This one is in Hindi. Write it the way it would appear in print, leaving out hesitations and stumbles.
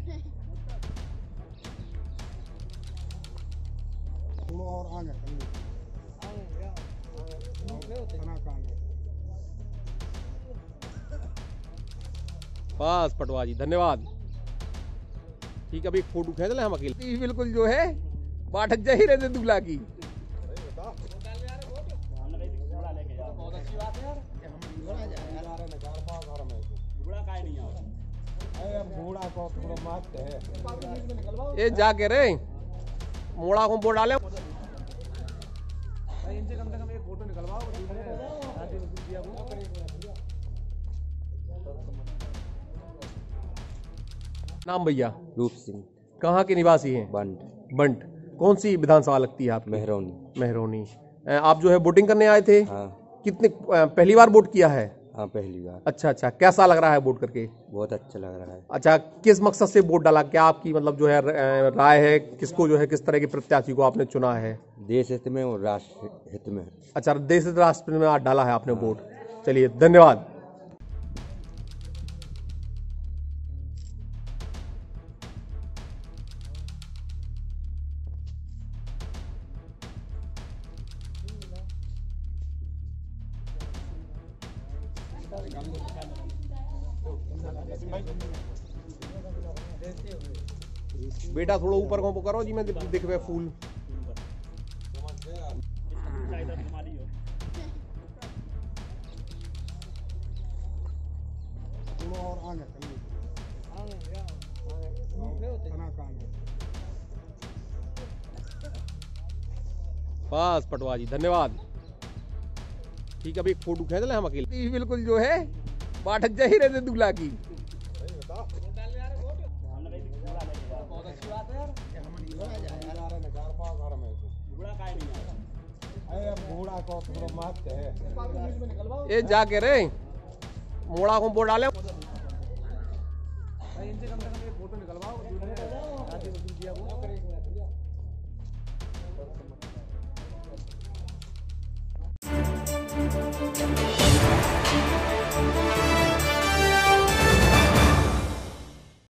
और आगे बस पटवा जी, धन्यवाद। ठीक है, अभी एक फोटो खींच ले हम अकेले। बिल्कुल जो है बाठक जा ही रहे थे दूल्हा की। ये जाके रे मोड़ा को बोल डाले। इनसे कम से कम एक फोटो निकलवाओ। नाम भैया? रूप सिंह। कहाँ के निवासी हैं? बंट। बंट। कौन सी विधानसभा लगती है आपकी? मेहरौनी। मेहरौनी। आप जो है वोटिंग करने आए थे? हाँ। कितने पहली बार वोट किया है? हाँ, पहली बार। अच्छा अच्छा, कैसा लग रहा है वोट करके? बहुत अच्छा लग रहा है। अच्छा, किस मकसद से वोट डाला? क्या आपकी मतलब जो है राय है, किसको जो है किस तरह के प्रत्याशी को आपने चुना है? देश हित में और राष्ट्र हित में। अच्छा, देश राष्ट्र में आज डाला है आपने वोट। चलिए, धन्यवाद। बेटा थोड़ा ऊपर को करो जी, मैं दिख रहे फूल। और आगे बस पटवा जी, धन्यवाद। ठीक है, अभी एक फोटो खींच ले हम अकेले। बिल्कुल जो है बाठक जा ही रहे थे दूल्हा की। ये जाके रे मोड़ा को बोल डाले। इनसे कम से कम एक फोटो निकलवाओ।